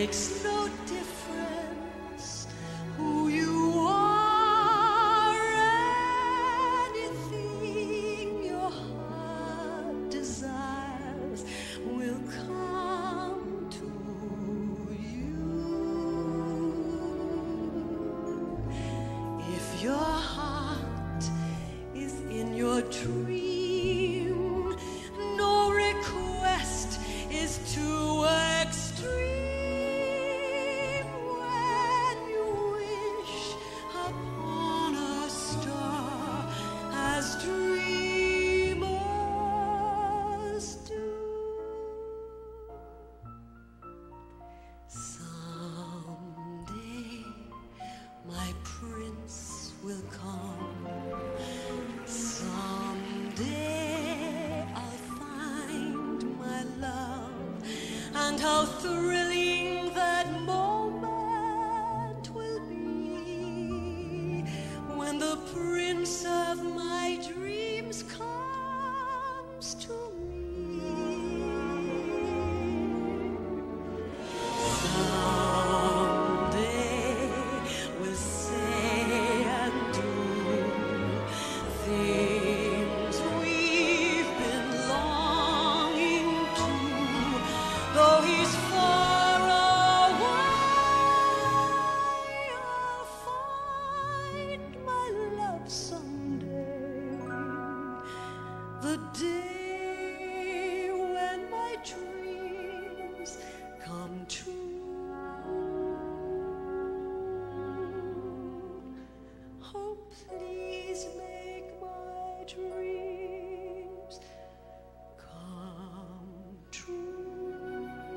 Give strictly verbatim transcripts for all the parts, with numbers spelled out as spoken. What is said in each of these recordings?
makes no difference who you are. Anything your heart desires will come to you. If your heart is in your dream, no request is too extreme. When you wish upon a star as dreamers do, someday my prince will come. Someday I'll find my love, and how thrilling that moment will be when the prince of my dreams comes to me. Someday we'll say and do things we've been longing to, though he's far away. I'll find my love someday, the day when my dreams come true. Oh, please make my dreams come true.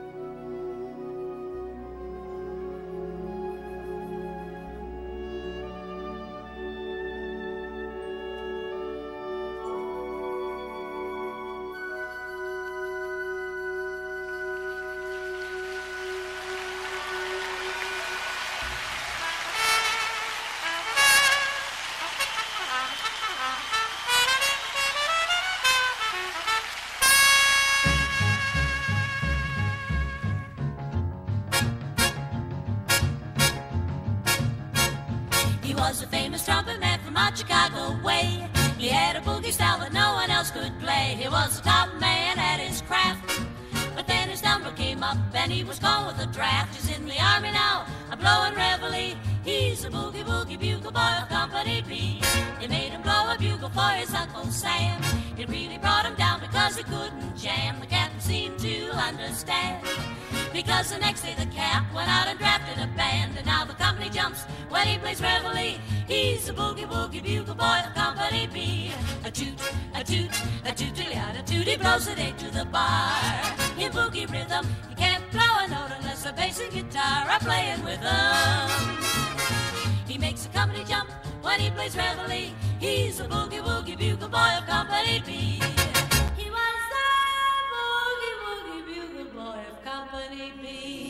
He was a famous trumpet man from out Chicago way. He had a boogie style that no one else could play. He was a top man at his craft, but then his number came up and he was gone with a draft. He's in the army now, a blowing reveille. He's a boogie woogie bugle boy of Company B. They made him blow a bugle for his Uncle Sam. It really brought him down because he couldn't jam. The captain seemed to understand, because the next day the cap went out and drafted a band. And now the company jumps when he plays reveille. He's a boogie woogie bugle boy of Company B. A toot, a toot, a toot, a toot, he blows it eight to the bar. In boogie rhythm, he can't blow a note unless the bass and guitar are playing with him. He makes a company jump when he plays reveille. He's a boogie woogie bugle boy of Company B. He was the boogie woogie bugle boy of Company B.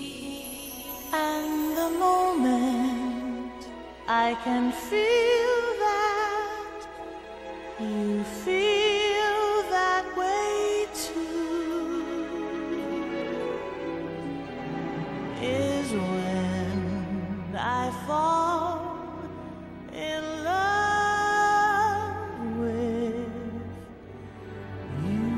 And the moment I can feel that you feel that way too is when I fall in love with you.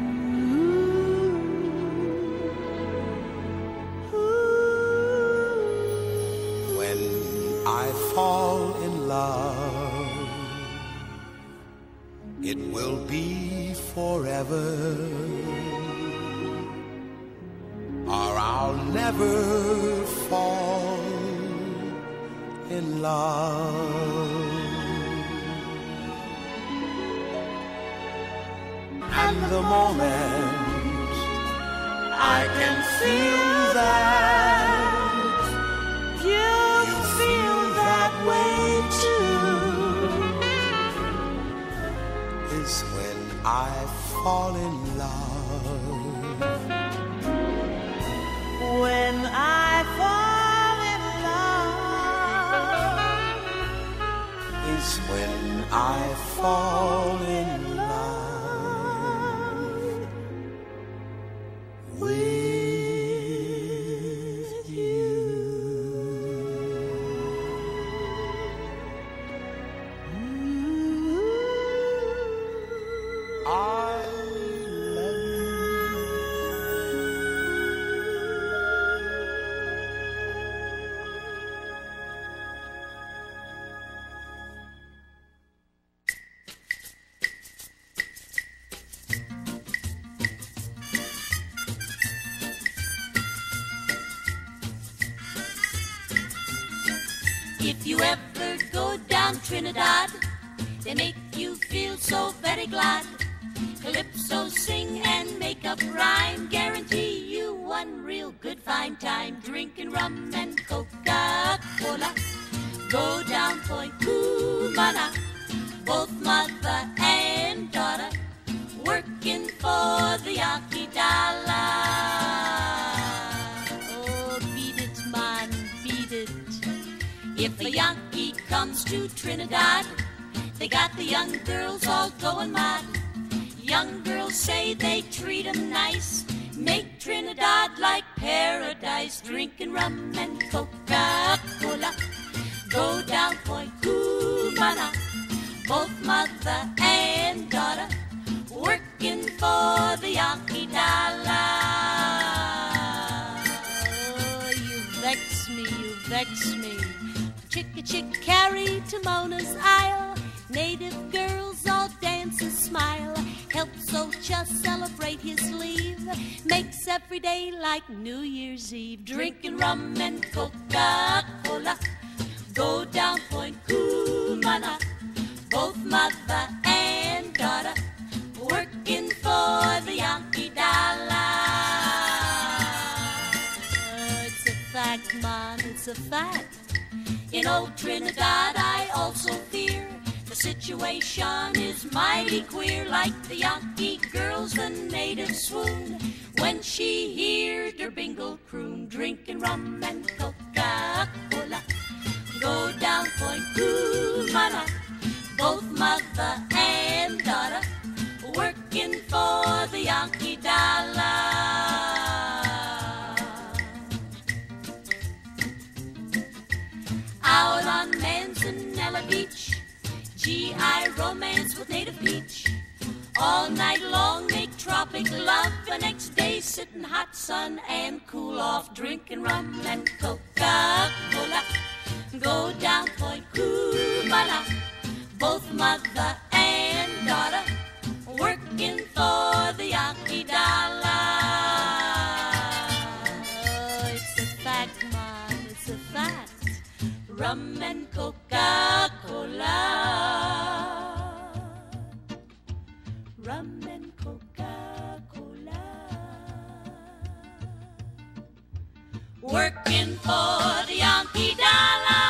When I fall in love, it will be forever, or I'll never fall in love. And the moment I can feel that you feel that way too is when I fall in love. When I fall in love is when I fall in love with you. If you ever go down Trinidad, they make you feel so very glad. Calypso sing and make up rhyme, guarantee you one real good fine time. Drinking rum and Coca-Cola, go down Point Cumana, both mother and daughter, working for the Yankee dollar. Oh, beat it, man, beat it. If a Yankee comes to Trinidad, they got the young girls all going mad. Young girls say they treat 'em nice, make Trinidad like paradise. Drinking rum and Coca-Cola, go down Point Cumana, both mother and daughter, working for the Yankee dollar. Oh, you vex me, you vex me. Chick-a-chick carried to Mona's Isle, native girls all dance and smile. Helps Ocha celebrate his leave, makes every day like New Year's Eve. Drinking rum and Coca-Cola, go down Point Cumana, both mother and daughter, working for the Yankee dollar. Oh, it's a fact, man, it's a fact. In old Trinidad I also fear the situation is mighty queer. Like the Yankee girls, the natives swoon when she hears her bingle croon. Drinking rum and Coca-Cola, go down Point Cumana, both mother and daughter, working for the Yankee dollar. Out on Manzanella Beach, G I romance with native peach. All night long make tropic love, the next day sit in hot sun and cool off. Drinking rum and Coca-Cola, go down Point Cumana, both mother and daughter, working for the Yankee dollar. Oh, it's a fact, man, it's a fact. Rum and Coca-Cola, rum and Coca-Cola, working for the Yankee dollar.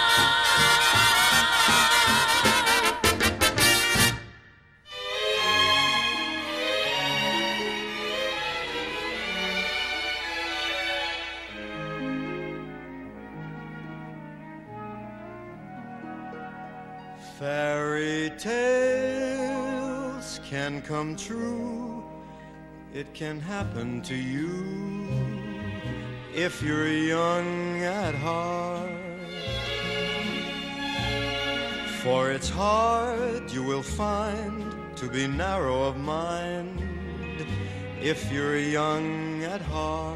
Fairy tales can come true. It can happen to you if you're young at heart. For it's hard, you will find, to be narrow of mind if you're young at heart.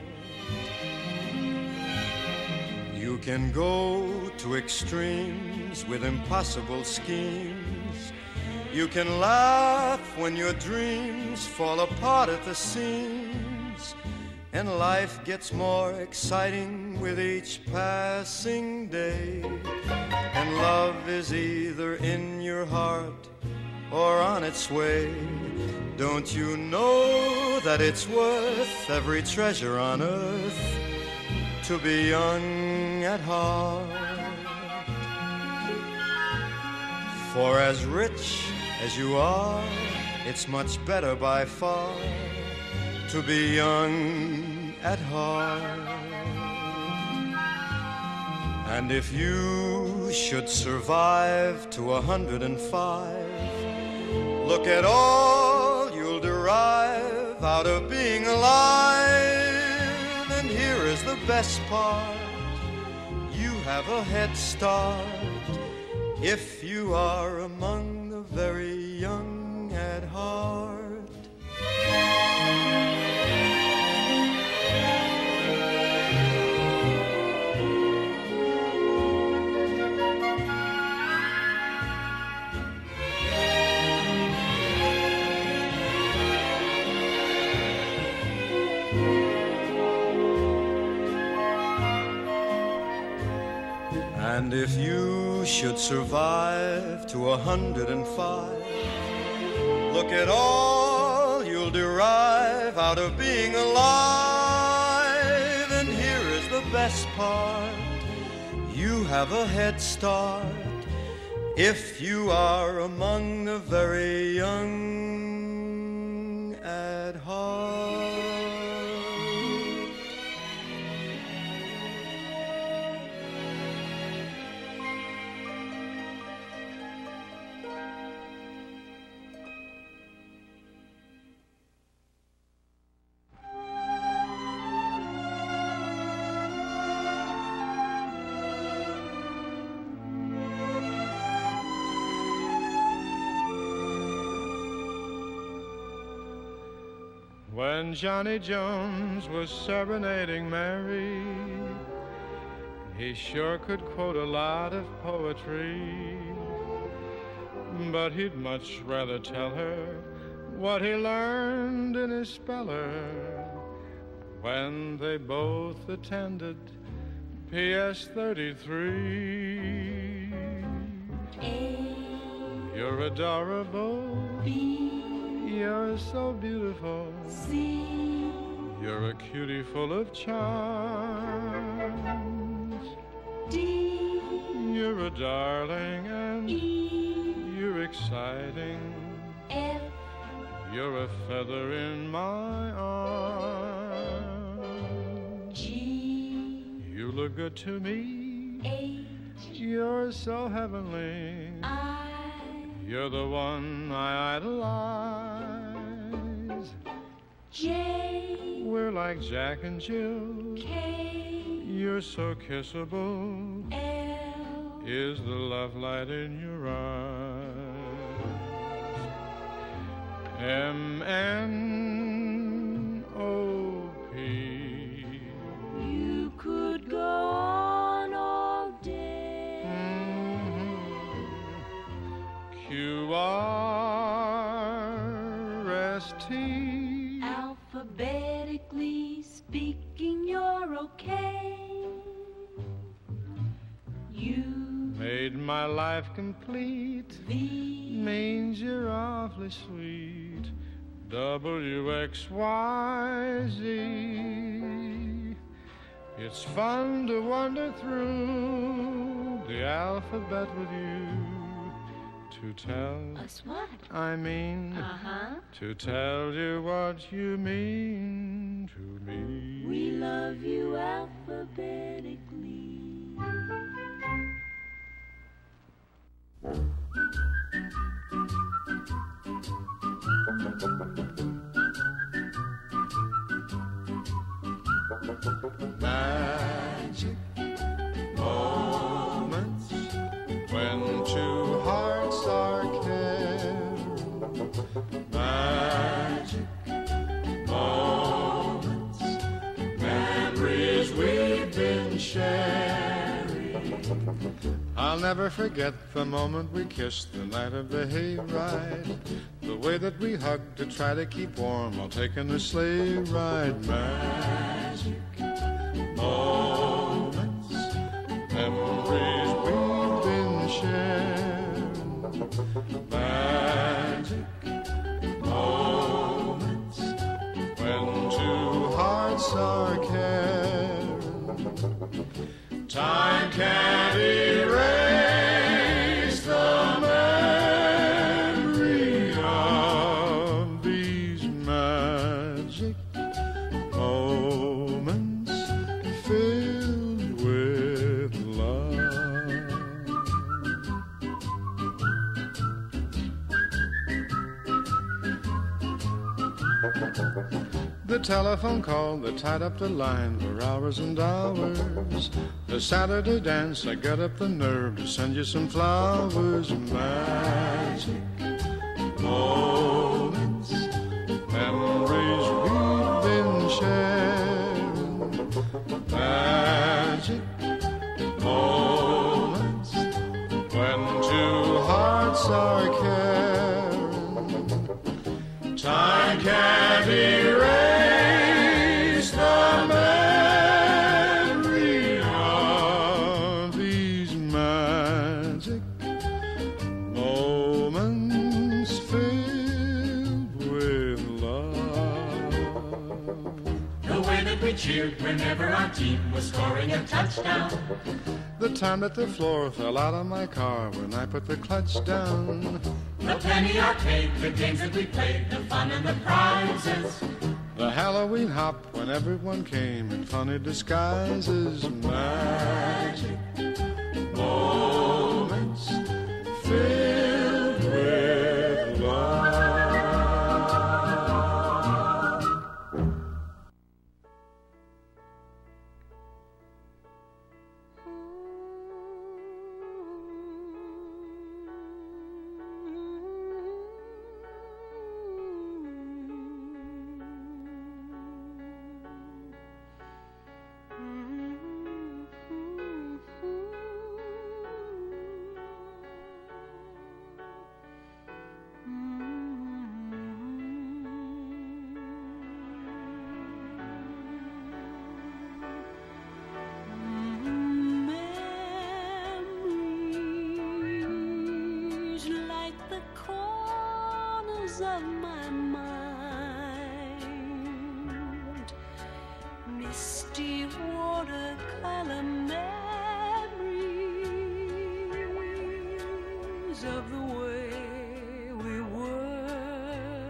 You can go to extremes with impossible schemes. You can laugh when your dreams fall apart at the seams, and life gets more exciting with each passing day. And love is either in your heart or on its way. Don't you know that it's worth every treasure on earth to be young at heart? For as rich as you are, it's much better by far to be young at heart. And if you should survive to a hundred and five, look at all you'll derive out of being alive. And here is the best part, you have a head start if you are among the very young at heart. And if you should survive to a hundred and five, look at all you'll derive out of being alive. And here is the best part, you have a head start if you are among the very young at heart. When Johnny Jones was serenading Mary, he sure could quote a lot of poetry, but he'd much rather tell her what he learned in his speller when they both attended P S thirty-three. A. You're adorable. B. You're so beautiful. C. You're a cutie full of charms. D. You're a darling and E. you're exciting. F. You're a feather in my arm. G. You look good to me. H. You're so heavenly. I. You're the one I idolize. J. We're like Jack and Jill. K. You're so kissable. L. Is the love light in your eyes? M N O P. You could go on all day. Mm-hmm. Q R S T. Alphabetically speaking, you're okay. You Made my life complete. V. Means you're awfully sweet. W X Y Z. It's fun to wander through the alphabet with you. To tell, Us what? I mean, Uh-huh. to tell you what you mean to me. We love you alphabetically. Magic moments when two hearts are caring. Magic moments, memories we've been sharing. I'll never forget the moment we kissed the night of the hayride. The way that we hugged to try to keep warm while taking the sleigh ride. Magic moments, memories we've been sharing. Magic moments when two hearts are caring. Time can't erase the memory of these magic moments filled with love. The telephone call that tied up the line for hours and hours. The Saturday dance, I got up the nerve to send you some flowers. Magic moments, memories we've been sharing. Magic moments when two hearts are caring. Time can't erase the memory of these cheered whenever our team was scoring a touchdown. The time that the floor fell out of my car when I put the clutch down. The penny arcade, the games that we played, the fun and the prizes. The Halloween hop when everyone came in funny disguises. Magic moments filled with love. Of my mind, misty watercolor memories of the way we were.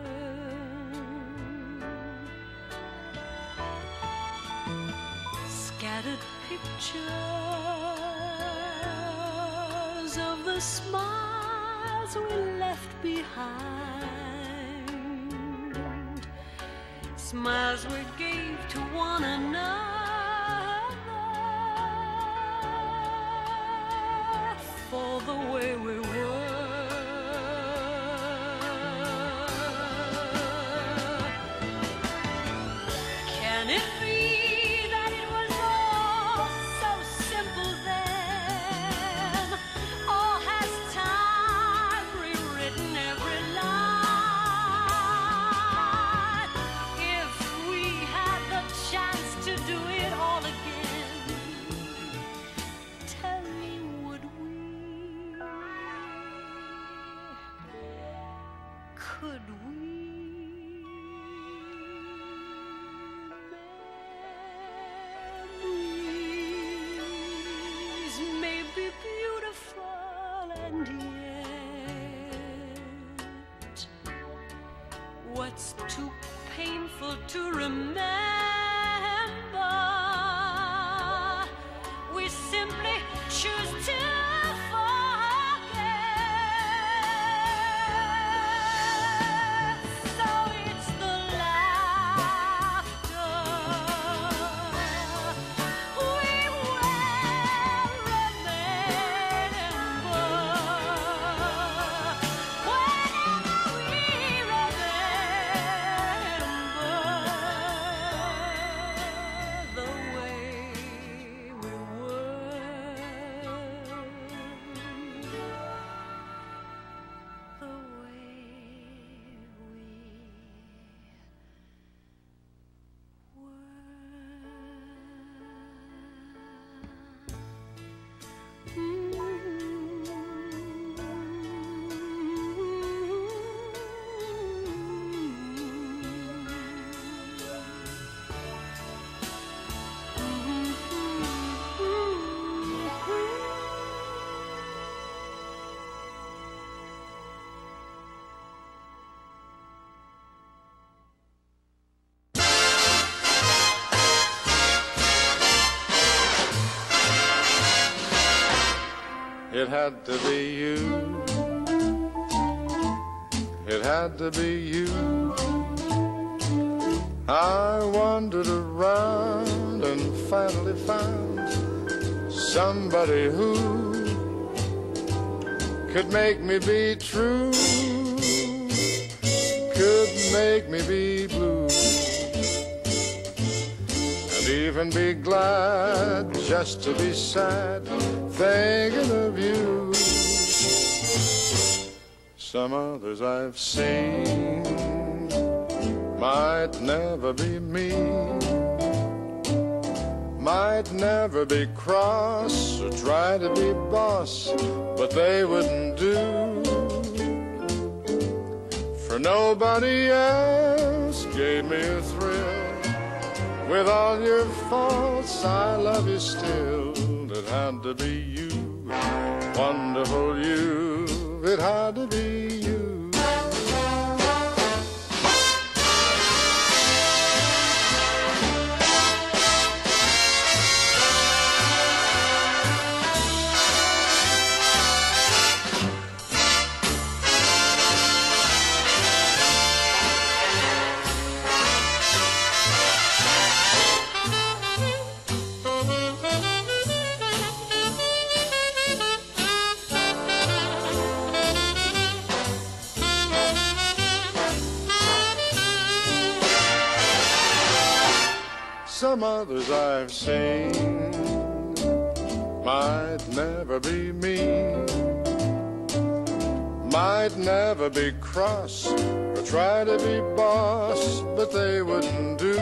Scattered pictures of the smiles we left behind, smiles we gave to one another for the way we were. Can it be that it was all so simple then? Or has time rewritten every line? If we had the chance to do it all again, tell me, would we? Could we? Memories may be beautiful, and yet what's too painful to remember, we simply choose to forget. So it's the laughter we will remember whenever we remember the way we were, the way we It had to be you. It had to be you. I wandered around and finally found somebody who could make me be true, could make me be blue, and even be glad just to be sad thinking of you. Some others I've seen might never be me, might never be cross or try to be boss, but they wouldn't do, for nobody else gave me a thrill With all your faults, I love you still. It had to be you, wonderful you. It had to be you. Some others I've seen might never be mean, might never be cross or try to be boss, but they wouldn't do.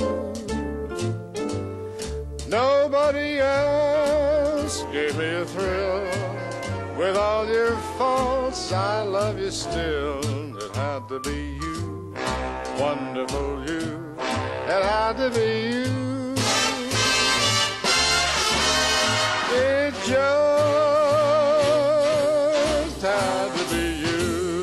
Nobody else gave me a thrill. With all your faults, I love you still. It had to be you, wonderful you. It had to be you. It just had to be you.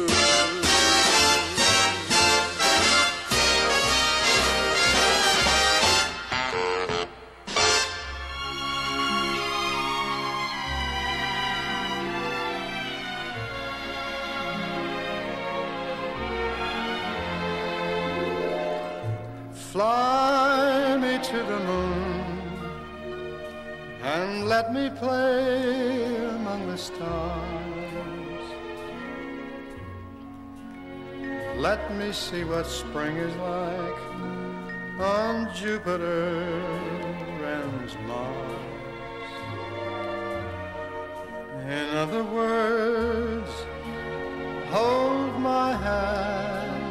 Fly me to the moon and let me play among the stars. Let me see what spring is like on Jupiter and Mars. In other words, hold my hand.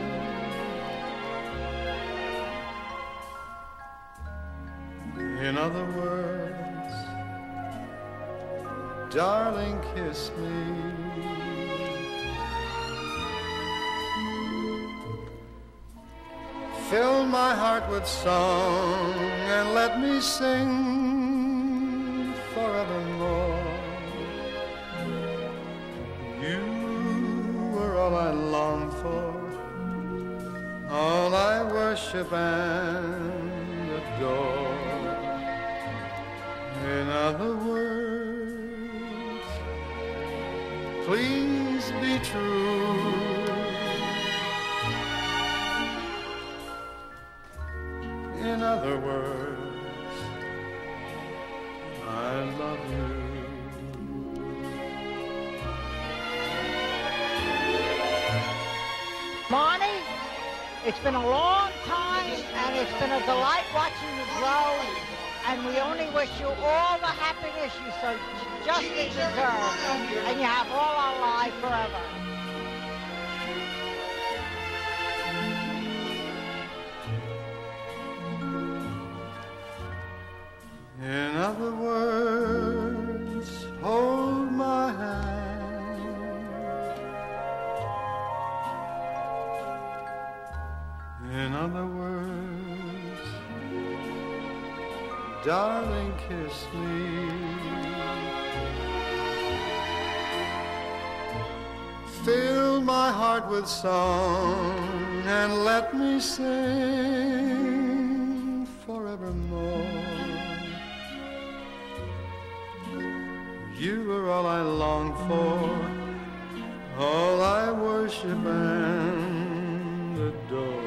In other words, darling, kiss me. Fill my heart with song and let me sing forevermore. You were all I long for, all I worship and adore. In other words, please be true. In other words, I love you. Monty, it's been a long time, and it's been a delight watching you grow. And we only wish you all the happiness you so justly deserve. And you have all our life forever. In other words, hold my hand. In other words, darling, kiss me. Fill my heart with song and let me sing forevermore. You are all I long for, all I worship and adore.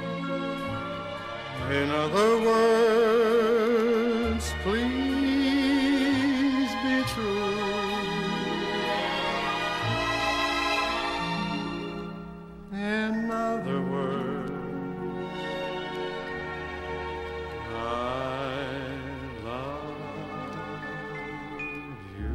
In other words, please be true. In other words, I love you.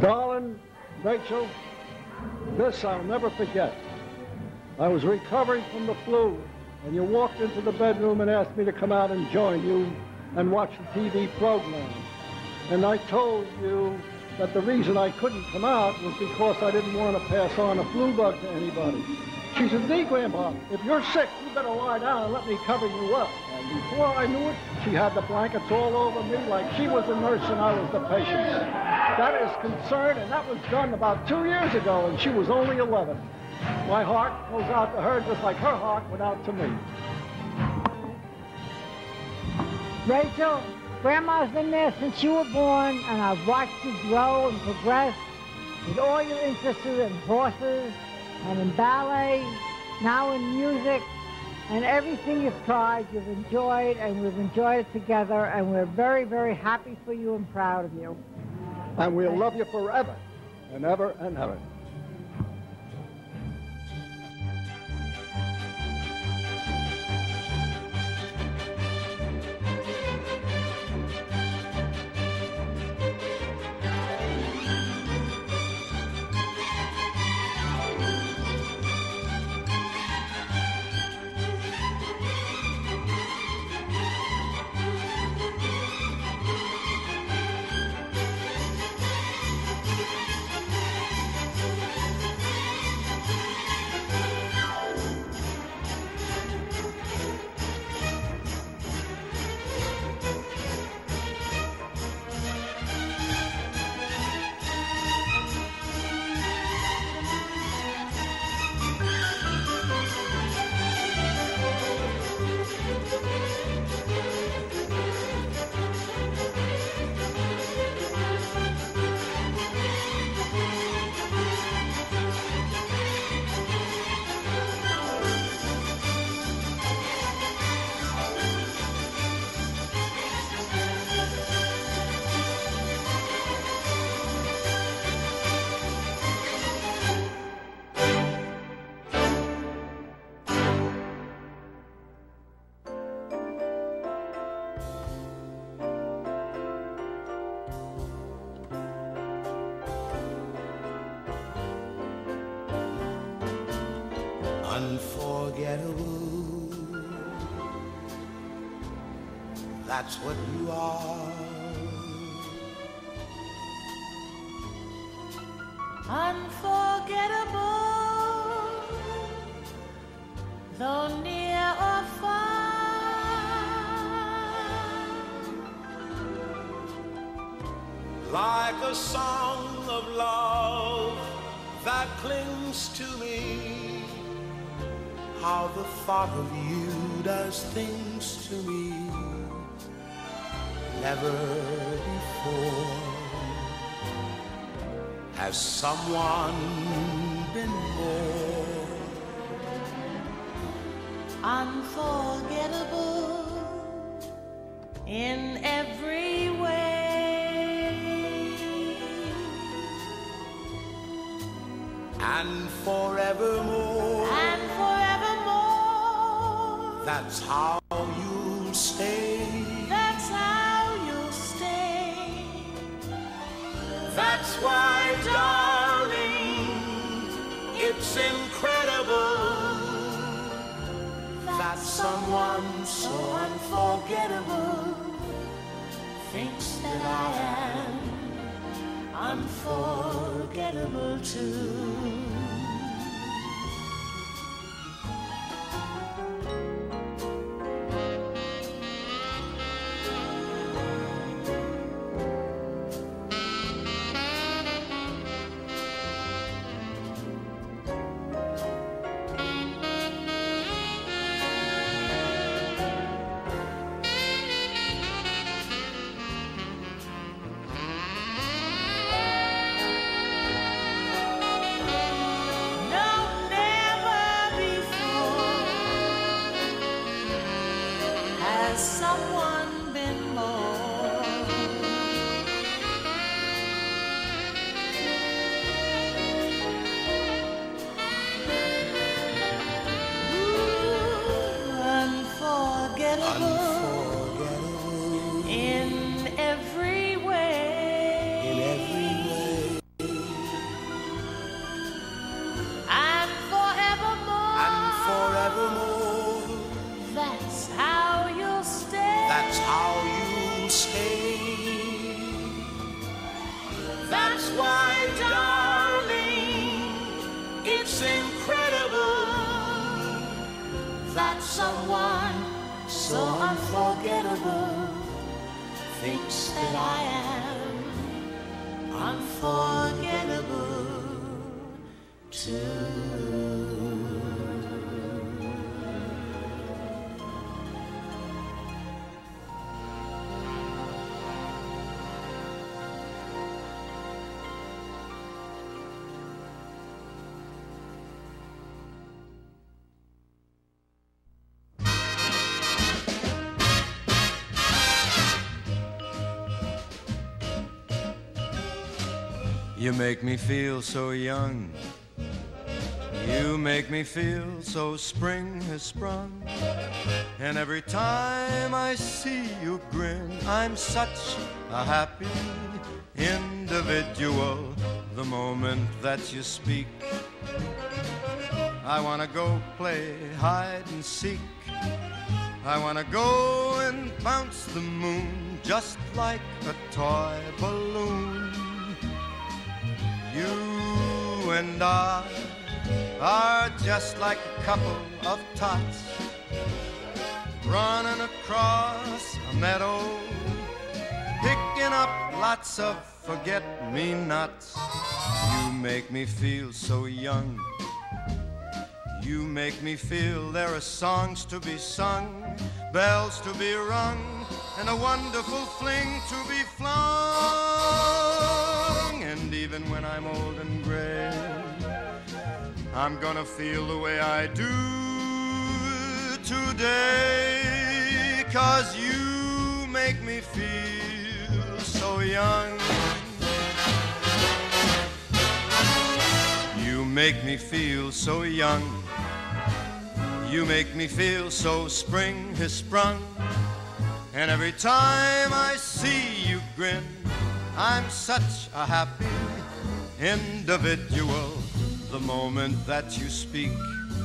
Darling, Rachel, this I'll never forget. I was recovering from the flu, and you walked into the bedroom and asked me to come out and join you and watch the T V program. And I told you that the reason I couldn't come out was because I didn't want to pass on a flu bug to anybody. She said, "Gee, Grandpa, if you're sick, you better lie down and let me cover you up." And before I knew it, she had the blankets all over me like she was the nurse and I was the patient. That is concern, and that was done about two years ago, and she was only eleven. My heart goes out to her just like her heart went out to me. Rachel, Grandma's been there since you were born, and I've watched you grow and progress with all your interests in horses and in ballet, now in music, and everything you've tried, you've enjoyed, and we've enjoyed it together, and we're very, very happy for you and proud of you. And we'll love you forever and ever and ever. Unforgettable, that's what you are. Unforgettable, though near or far. Like a song of love that clings to me, how the thought of you does things to me never before has someone been more unforgettable in every way and forevermore. And forevermore, that's how you'll stay. that's how you'll stay. That's why, darling, it's incredible that someone so unforgettable Thinks that I am unforgettable too. Someone been more Ooh, unforgettable, unforgettable in every way. in every way. darling, it's incredible that someone so unforgettable thinks that I am unforgettable too. You make me feel so young. You make me feel so spring has sprung. And every time I see you grin, I'm such a happy individual. The moment that you speak, I wanna go play hide and seek. I wanna go and bounce the moon just like a toy balloon. You and I are just like a couple of tots running across a meadow, picking up lots of forget-me-nots. You make me feel so young. You make me feel there are songs to be sung, bells to be rung, and a wonderful fling to be flung. And even when I'm old and gray, I'm gonna feel the way I do today, 'cause you make me feel so young. You make me feel so young. You make me feel so spring has sprung. And every time I see you grin, I'm such a happy individual. The moment that you speak,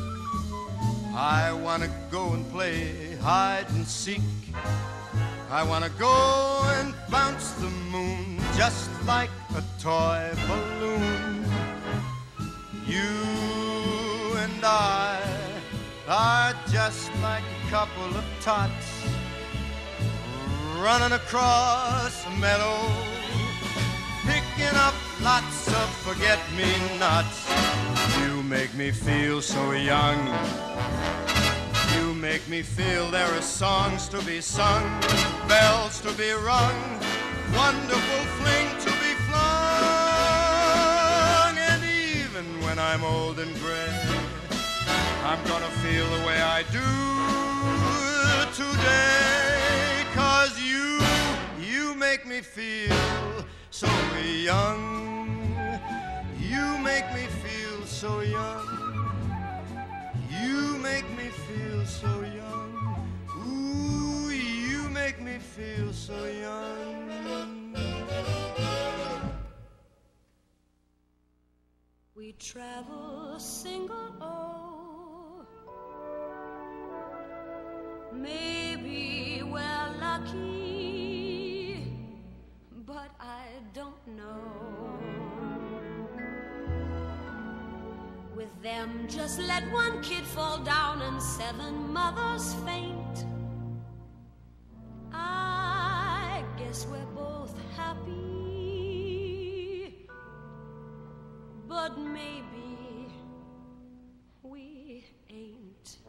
I wanna go and play hide and seek. I wanna go and bounce the moon just like a toy balloon. You and I are just like a couple of tots running across a meadow, picking up lots of forget-me-nots. You make me feel so young. You make me feel there are songs to be sung, bells to be rung, wonderful fling to be flung. And even when I'm old and gray, I'm gonna feel the way I do today, 'cause you, you make me feel so young. You make me feel so young. You make me feel so young. Ooh, you make me feel so young. We travel single, oh, maybe we're lucky, but I don't know. With them, just let one kid fall down and seven mothers faint. I guess we're both happy, but maybe we ain't.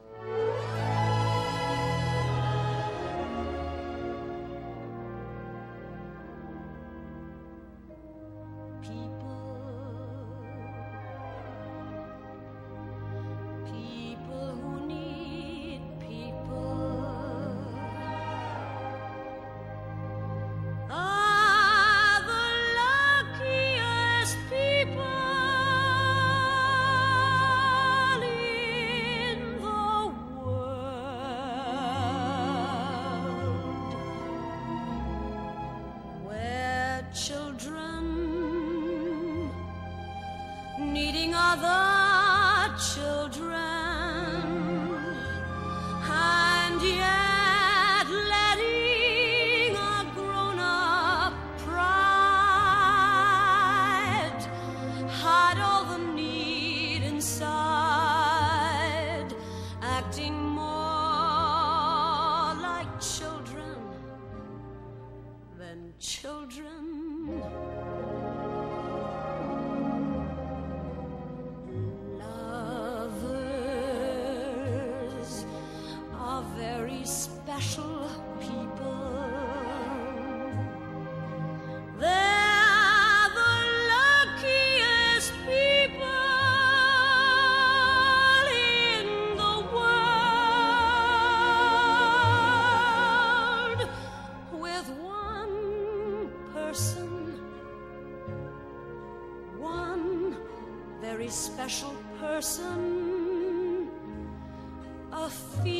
special people. They're the luckiest people in the world. With one person, one very special person, a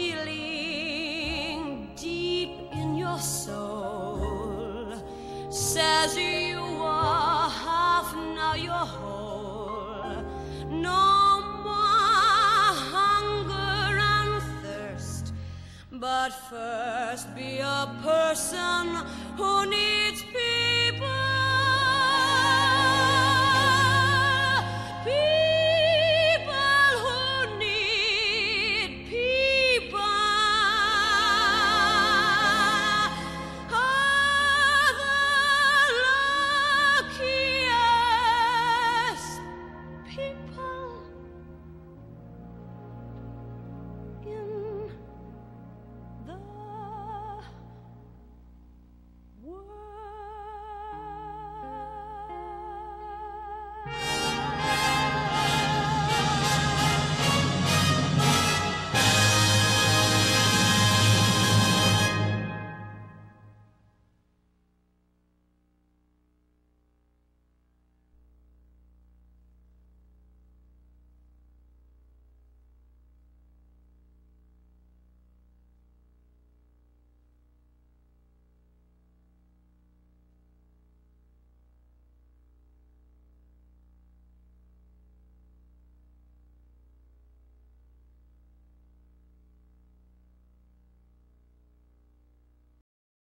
feeling deep in your soul says you are half, now you're whole. No more hunger and thirst, but first be a person who needs